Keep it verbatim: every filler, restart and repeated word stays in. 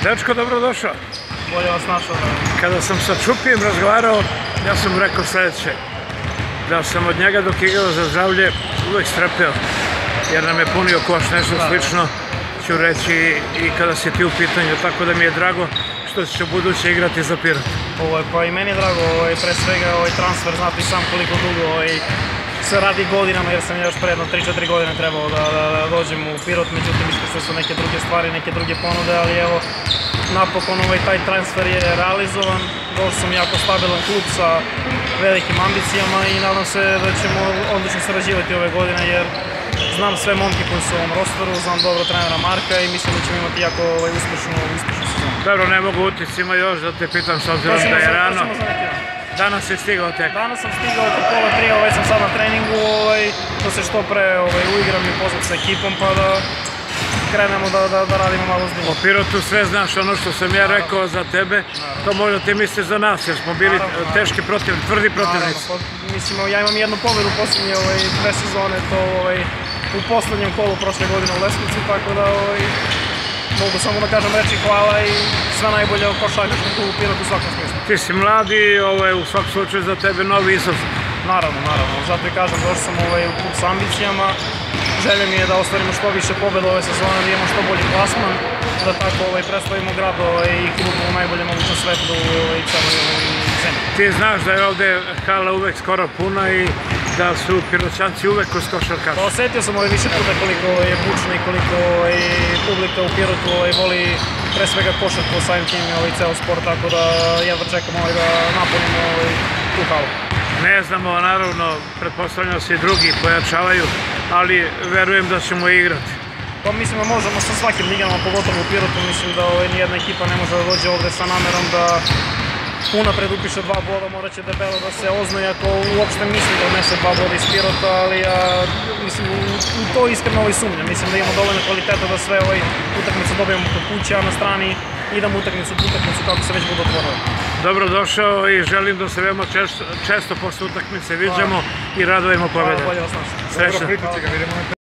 Dečko, dobrodošao. Bolje vas našao. Kada sam sa Čupijem razgovarao, ja sam rekao sljedeće. Da sam od njega dok je igrao za Zdravlje uvek strepeo, jer nam je punio koš, nešto slično ću reći i kada si ti u pitanju, tako da mi je drago što ćeš u buduće igrati za Pirot. Pa i meni je drago, pre svega ovaj transfer, znate i sam koliko dugo se radi godinama, jer sam još predno tri četiri godine trebao da dođem u Pirot, međutim ispred su neke druge stvari, neke druge ponude, ali evo, napokon taj transfer je realizovan, došao sam jako stabilan klub sa velikim ambicijama i nadam se da ćemo odlično sarađivati ove godine, jer znam sve momke koji su u ovom rosteru, znam dobro trenera Marka i mislim da ćemo imati jako uspešnu sezonu. Dobro, ne mogu uticima još da te pitam s obzirom da je rano. Danas si stigao tek? Danas sam stigao oko pola trija, već sam sad na treningu, da se što pre uigram i poznat sa ekipom pa da krenemo da radimo malo zbiljno. O Pirotu sve znaš, ono što sam ja rekao za tebe, to možda ti misliš za nas, jer smo bili teški protivnici, tvrdi protivnici. Mislim, ja imam jednu pobedu u posljednje dve sezone, to u poslednjem kolu prošle godine u Leskovcu, tako da mogu samo da kažem reći hvala i sve najbolje o košarkaškom klubu Pirot u svakom smislu. Ti si mladi i ovo je u svakom slučaju za tebe novi izazov. Naravno, naravno. Zato i kažem, došao sam u klub sa ambicijama. Želja mi je da ostvarimo što više pobjeda ove sezone, da imamo što bolji plasman, da tako predstavimo grad i klub u najboljem mogućem svetu i celoj zemlji. Ti znaš da je ovde hala uvek skoro puna i da su Piroćanci uvek uz košarkaša. Pa osetio sam ovaj više puta koliko je bučno i koliko publika u Pirotu voli pre svega košarku, samim tim i ceo sport, tako da jedva čekam da napunimo tu halu. Ne znamo, naravno, pretpostavljamo se i drugi pojačavaju, ali verujem da ćemo igrati. Pa mislim da možemo sa svakim ligama, pogotovo u Pirotu, mislim da nijedna ekipa ne može da dođe ovde sa namerom da unapred upiše dva boda, morat će debelo da se oznuje ako uopšte misli da odnese dva boda iz Pirota, ali ja mislim u to iskreno ovaj sumnjam. Mislim da imamo dovoljno kvaliteta da sve ovaj utakmice dobijemo kod kuće, a na strani idemo utakmicu po utakmicu kako se već budu otvorili. Dobrodošao i želim da se veoma često posle utakmice viđamo i radujemo pobjede. Hvala, bolje vas našao. Srećno.